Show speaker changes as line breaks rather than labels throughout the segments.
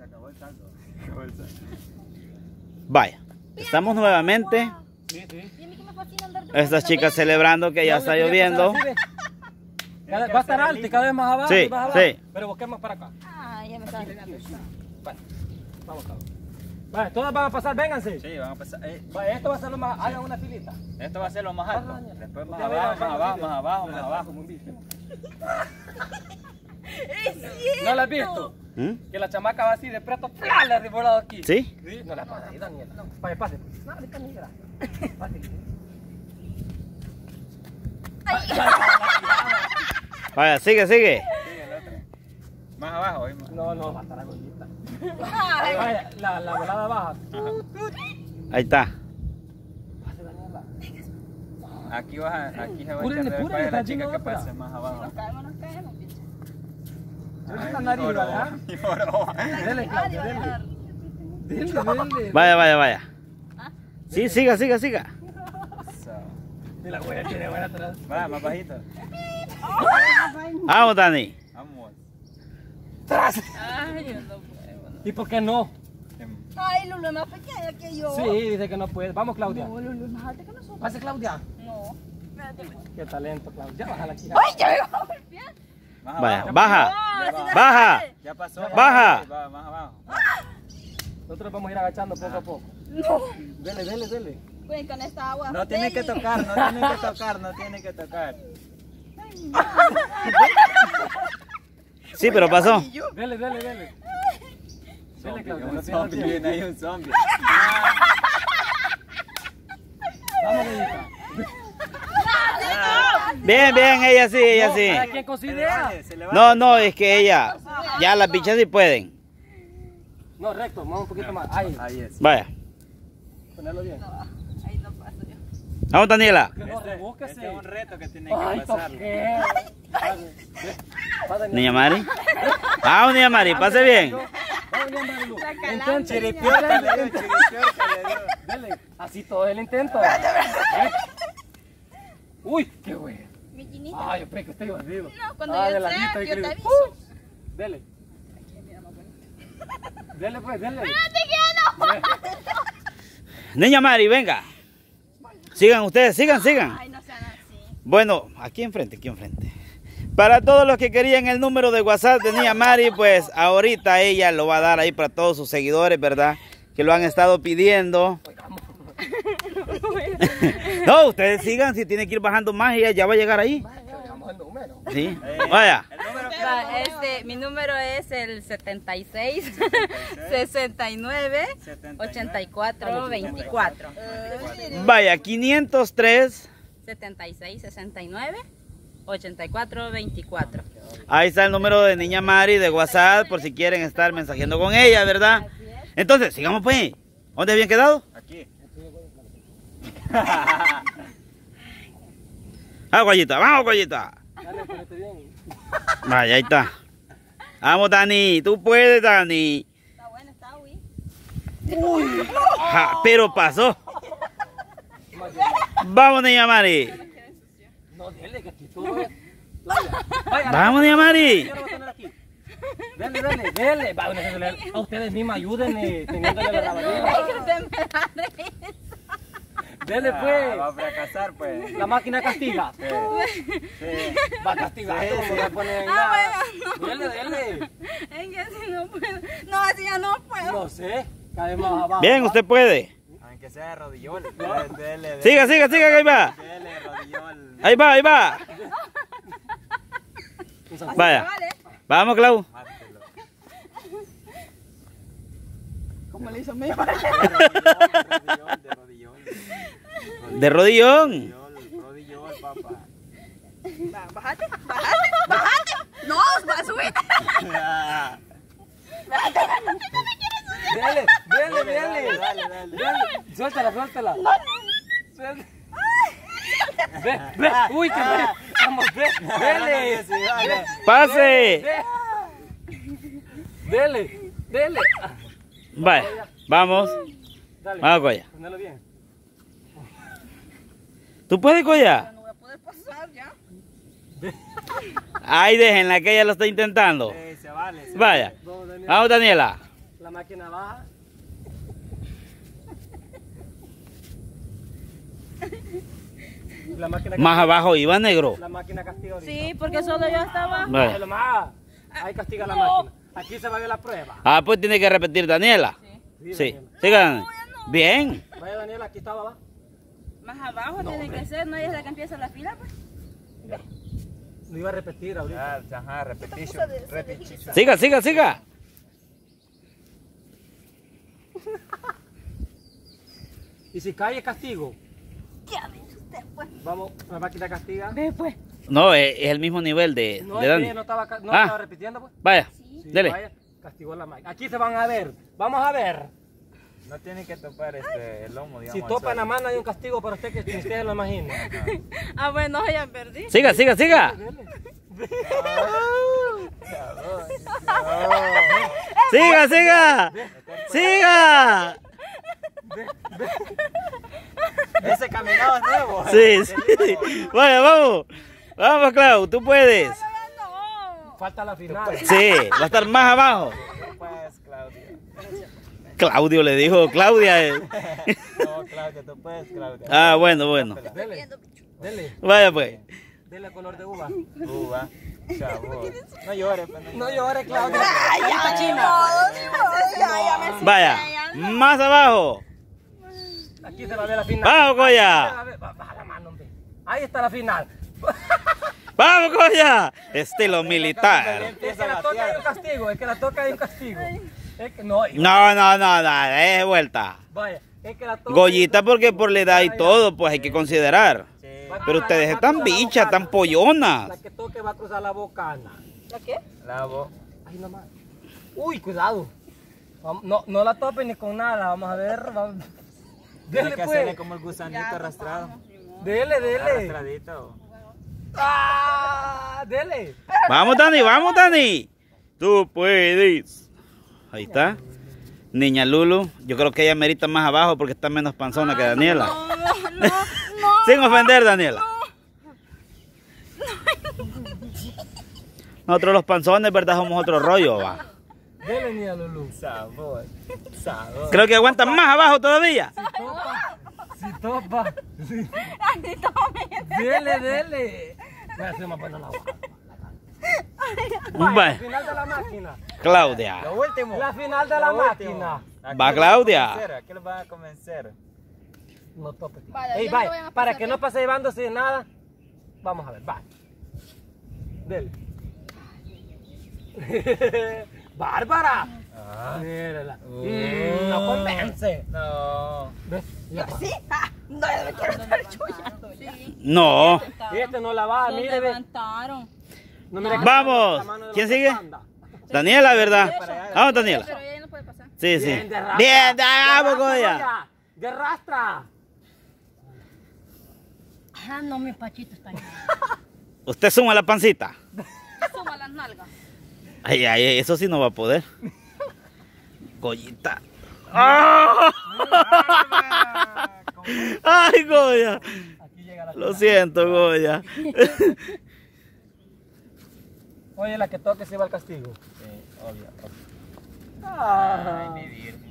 acabó el saldo.
Vaya, estamos nuevamente. Estas chicas celebrando que ya está lloviendo.
Va a estar alto y cada vez más abajo.
Sí,
y más abajo.
sí.
Pero busquemos para acá.
Ah, ya me estaba
Bueno, vamos, cabrón. Vale, todas van a pasar, vénganse.
Sí, van a pasar.
Vale, esto va a ser lo más. Hagan una filita.
Esto va a ser lo más alto. Después más
Ya
abajo,
verás,
más abajo, más abajo, más abajo.
¿No la has visto?
¿Mm?
Que la chamaca va así de preto, ¡plá! Le ha devorado aquí.
¿Sí?
Sí. No la pasa ahí, Daniela. Vaya, pase. No, ahorita negra. Pase.
Vaya, sigue, sigue.
Sí, el otro. Más abajo.
No, va a estar agüita. Vaya, la volada baja.
Ahí está.
Pase, Daniela.
Aquí vas a, aquí se va a
Púrenle,
echar
púrenle,
después la
está
chica
lleno
que
de ópera.
pase más abajo.
Nos caemos, bicho.
La nariz, ¿verdad? Dele, Claudia, dele. Dele.
Vaya, vaya, vaya. Sí, siga, siga, siga.
Y la güera tiene buena atrás.
Va, más bajito.
Vamos, Dani.
Vamos.
Ay, yo no puedo.
¿Y por qué no?
Ay, Lulu es más pequeña que yo.
Sí, dice que no puede. Vamos, Claudia.
No, Lulu es más alta que nosotros.
Pase, Claudia.
No. Espérate.
Qué talento, Claudia. Ya bájala aquí.
Ay, ya me va a golpear.
Más
Vaya,
abajo.
baja.
No, así no se
Baja.
puede.
Ya pasó.
Baja.
Va, más abajo.
Nosotros vamos a ir agachando poco a poco.
No.
Dele.
Pues con esta agua.
No tiene que tocar, no tiene que tocar, no tiene que tocar.
Sí, pero pasó.
Dele. Dele, Claudia.
Un
No
zombie,
tiene
viene ahí un zombie.
Vamos, Bellita.
Bien, bien, ella sí, ella sí.
¿A quién considera?
Se le va.
No, no, es que ella. Ya las bichas sí pueden.
No, recto. Vamos un poquito más. Ahí.
Ahí es.
Vaya.
Ponerlo bien.
Ahí no paso yo.
Vamos, Daniela.
Que no, rebúsquese.
Este es un reto que tiene
Ay,
que pasar.
toqué. Pasa,
Niña Mari. Vamos, Niña Mari, pase bien.
Vamos, Niña Marilu.
calambre.
Chiripiorca le dio, chiripiorca le dio.
Dele. Así todo el intento. Uy, qué güey.
Mi chinita.
Ay, yo pensé que usted iba a decir.
No, cuando
Ah,
yo
de ladito,
sea, yo te
que-
aviso.
Dele. Dele pues, dele.
Espérate que ya no.
Niña Mari, venga. Sigan ustedes, sigan.
Ay, no sean así.
Bueno, aquí enfrente, aquí enfrente. Para todos los que querían el número de WhatsApp de Niña Mari, pues ahorita ella lo va a dar ahí para todos sus seguidores, ¿verdad? Que lo han estado pidiendo. No, ustedes sigan, si tienen que ir bajando más, ella ya va a llegar ahí.
Llegamos al número.
Sí. Vaya.
El número que
Mi número es el 76 69 84 24.
Vaya, 503.
76 69 84 24.
Ahí está el número de Niña Mari de WhatsApp por si quieren estar mensajeando con ella, ¿verdad? Entonces, sigamos pues. ¿Dónde habían quedado?
aquí.
Guayita, vamos, Guayita.
Dale, ponete bien.
Vaya, ahí está. Vamos, Dani, tú puedes, Dani.
Está bueno, está Wii.
Ja, pero pasó. Vamos, Niña Mari.
No, dele, que aquí todo es. Vaya,
Vamos, Niña Mari.
yo lo voy a tener aquí. Dele. Va, a ustedes mismos ayúdenme teniéndole la rabadilla. Dele pues.
Va a fracasar, pues.
La máquina castiga.
Sí.
Va a castigar.
Sí,
¿Cómo
sí.
voy a poner
Ah,
nada?
bueno.
Dele.
Es que así no puedo. No, así ya no puedo.
No sé. Cada vez más abajo.
Bien, usted puede.
Aunque sea de rodillón. Dele.
Siga, que ahí va.
Dele, rodillón.
Ahí va. Vaya.
Vale.
Vamos, Clau.
Mátelo.
¿Cómo le hizo mi
De rodillón.
De rodillón.
Rodillón, papá.
Bájate. No, va a subir.
Dele. Suéltala. Ve. Uy, que ve. Vamos, ve. Dele.
Pase.
Dele.
Vaya, vamos.
Dale.
Vamos, Goya.
Ponelo bien.
¿Tú puedes, Goya?
No voy a poder pasar ya.
Ahí déjenla que ella lo está intentando.
Sí, se vale.
Vaya. Vamos, Daniela.
La máquina baja. La máquina
Más abajo iba, negro.
La máquina castiga ahorita.
Sí, porque solo yo estaba.
Vaya.
Déjalo más. Ahí castiga la
No.
máquina. Aquí se va a ver la prueba.
Ah, pues tiene que repetir Daniela. Sí.
Daniela.
Sigan. Bien.
Vaya Daniela, aquí estaba, va.
Más abajo tiene que ser, no es la que empieza la fila, pues.
Lo iba a repetir ahorita.
Ajá, repetition. Repetition.
Siga, siga, siga.
Y si cae es castigo.
¿Qué ha dicho usted, pues?
Vamos, la máquina castiga.
Ve, pues.
No, es el mismo nivel de
No,
de
es
Dani.
que no estaba, no
Ah.
estaba repitiendo, pues.
Vaya,
Sí,
dele.
vaya, castigó la máquina. Aquí se van a ver. Vamos a ver.
No tiene que topar el lomo, digamos.
Si topa en la mano hay un castigo para usted que ni ustedes lo imaginen.
Ah, bueno, ya perdí.
Siga, siga, siga. Siga, siga. Siga.
Ese caminado es nuevo.
Sí, sí. Vaya, vamos. Vamos, Clau, tú puedes.
No.
Falta la final.
Sí, va a estar más abajo.
Pues, Claudia.
Claudio le dijo, Claudia.
No, Claudia, tú puedes, Claudia.
Ah, bueno, bueno.
Dele, dele,
Vaya, pues.
dele color de uva.
Uva. Chavo. No llores, pues.
No llore, Claudia.
Ya me
Vaya, más abajo.
Aquí se va a ver la final.
Vamos, Goya.
Baja la mano, hombre. Ahí está la final.
Vamos, Goya. Estilo militar.
Es que la toca hay un castigo, es que la toca hay un castigo. Es que no,
No, no, no, no, es vuelta.
vaya, es que la toca.
Goyita porque por la edad y todo, pues hay que considerar.
Sí.
Pero ustedes están bichas, tan pollonas.
La que toque va a cruzar la bocana.
¿La qué?
Lavo.
Ahí nomás. Uy, cuidado. No la topen ni con nada, vamos a ver. Vamos.
Tiene
Dele
que hacerle
pues.
como el gusanito arrastrado.
Dele, dele.
Arrastradito.
Ah, dele.
Vamos, Dani, vamos, Dani. Tú puedes. Ahí está. Niña Lulu, yo creo que ella merita más abajo porque está menos panzona que Daniela.
No.
Sin ofender, Daniela. Nosotros los panzones, ¿verdad? Somos otro rollo, va.
Dele, niña Lulu.
Sabor. Sabor.
Creo que aguantan más abajo todavía.
Si topa. Sí.
Ay, tome.
Dele, dele. Voy a hacer más buena la agua.
Vaya.
La final de la máquina.
Claudia.
Lo último.
La final de la
Lo último.
máquina.
¿A qué
Va,
lo
Claudia.
van a convencer? ¿A qué lo van a convencer?
No tope.
Vaya,
Ey,
ya no
bye.
vayan a
Para
pasar
que
bien.
no pase llevándose de nada. Vamos a ver, va. Dele. ¡Bárbara!
Ah.
Mírala. No convence.
No.
¿Ves? Ya.
Sí, no, yo me quiero estar chullando. Sí.
No.
Este no la va,
Lo
mire, ve.
levantaron.
No, mire que
Vamos.
la mano de la
¿Quién
otra
sigue?
panda.
Daniela, ¿verdad? Vamos, Daniela.
Pero ella no puede pasar.
Sí, sí.
Bien, de rastra.
Bien,
De
vamos,
rastra,
Goya.
De rastra.
Ah, no, mi pachito está ahí.
Usted suma la pancita.
Suma las nalgas.
Ay, ay, eso sí no va a poder. Goyita. ¡Ah! Ay, Goya.
Aquí llega la
Lo siento, Goya.
Oye, la que toque se va al castigo.
Sí, obvio.
Ay,
mi virgen.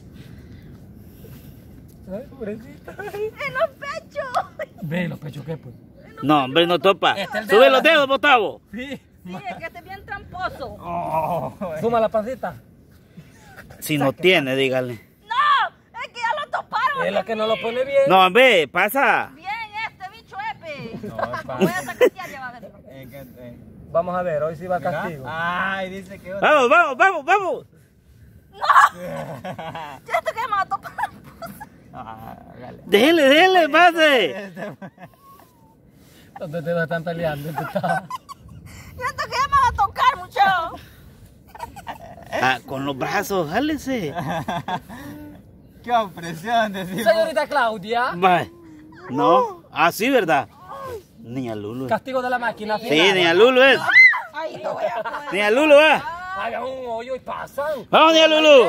Ay, pobrecita.
En los pechos.
Ve los pechos que pues.
No, hombre, no topa.
Este es el dedo.
Sube los dedos, Botavo.
Sí.
Sí, es que esté bien tramposo.
Suma la pancita.
Si no tiene, dígale.
No, es que ya lo toparon.
Es la que no lo pone bien.
No, hombre, pasa.
Bien, este bicho epe.
No, es
Voy a sacatear, ya va a ver.
Vamos a ver, hoy sí va
Mira.
castigo.
Ay, dice que
Vamos, vamos, vamos, vamos.
Siento que me va a topar.
Ah, dale.
Déjele, pase.
Los dedos están peleando.
Siento que ya me va a tocar mucho.
Ah, con los brazos, jálese.
Qué opresión, decimos.
Señorita Claudia,
Va. No. Ah, sí, ¿verdad? Niña Lulu.
castigo de la máquina.
Sí, niña Lulu es.
Ay, no voy a poder.
Niña Lulu, va.
Hagan un hoyo y pasan.
Vamos, niña Lulu.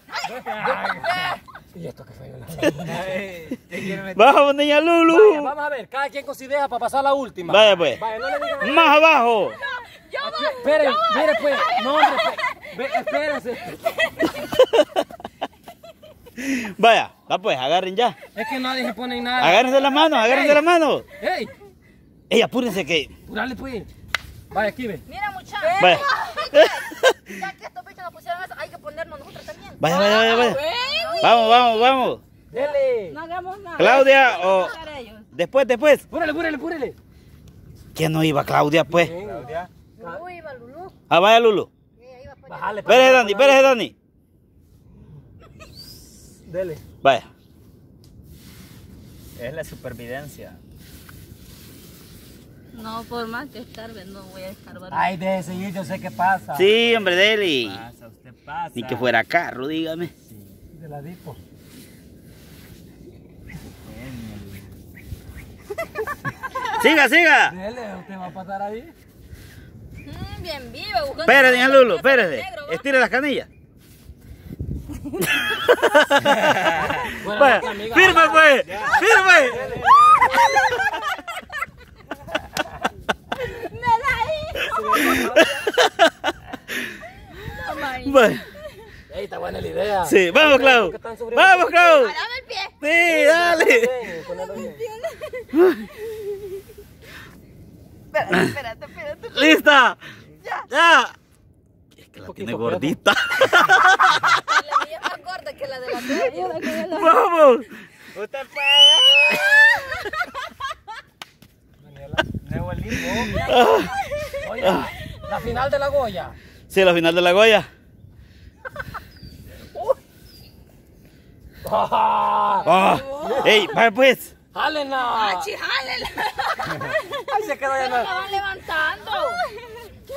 ¿Y esto qué fue?
Ay, te quiero meter.
Vamos, niña
Vaya,
Lulu.
vamos a ver, cada quien con su idea para pasar la última.
Vaya, pues.
Vaya, no le digan nada.
Más abajo.
Yo
Esperen, mire pues. No, hombre, pues. Espérense.
Vaya, va pues, agarren ya.
Es que nadie se pone en nada.
Agárrense las manos, agárrense las manos.
¡Ey!
Ey, apúrense que...
Dale pues. Vaya, aquí ve.
Mira, muchachos.
Vaya.
Ya que estos bichos nos pusieron eso, hay que ponernos nosotros también.
Vaya, vaya, vaya, vaya. Vamos, vamos, vamos.
Dele.
No hagamos nada.
Claudia o... Después.
Púrele.
¿Quién no iba, Claudia, pues?
Claudia.
Uy, va Lulú.
Ah, vaya, Lulu.
Bájale.
Espérese, Dani.
Dele.
Vaya.
Es la supervivencia.
No, por más que escarbe, no voy a escarbar.
Ay, deje seguir, yo sé qué pasa.
Sí, hombre, Deli.
Pasa, usted pasa.
Ni que fuera carro, dígame.
De la disco.
Siga.
Dele, usted va a pasar ahí.
Bien viva, buscando.
Espérese, doña Lulu, espérese.
Negro, va.
Estire las canillas.
Buena
Vaya,
noche, amiga.
firme, pues. Firme.
¡Me la hizo!
Vaya.
Ey, está buena la idea.
Sí, vamos, Clau.
Que están sufriendo.
Vamos, Clau.
Dame el pie.
Sí, dale.
Ponelo bien.
Espérate.
¿Lista? Ya. Es que la tiene
Poquito,
gordita.
La mía es más corta que la de la tuya.
Vamos.
Usted puede. Nuevo limbo.
Oye, la final de la Goya.
Sí, la final de la Goya.
¡Ah!
Ey, vaya pues.
¡Jálenla!
¡Achi, jálela!
¡Ay, se quedó ya!
¡La van levantando! ¿Qué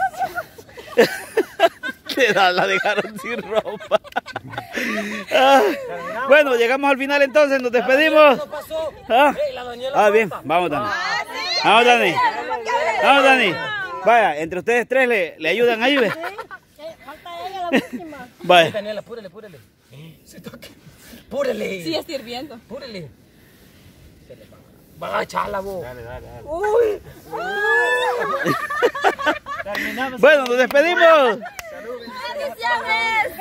pesa?
La dejaron sin ropa. Ah, bueno, llegamos al final entonces, nos despedimos.
¿Qué pasó?
Ah,
Ey, la Daniela
bien,
falta.
vamos, Dani. Vamos, Dani. Vamos, Dani. Vaya, entre ustedes tres le ayudan ahí, ¿ve?
Falta ella la última.
Ey,
Vaya.
Daniela, apúrele. Se toque. Apúrele.
Sí, estoy hirviendo.
Apúrele. Van a echarla, vos.
Dale.
Uy.
Terminamos.
Bueno, nos despedimos.
¡Bendiciones!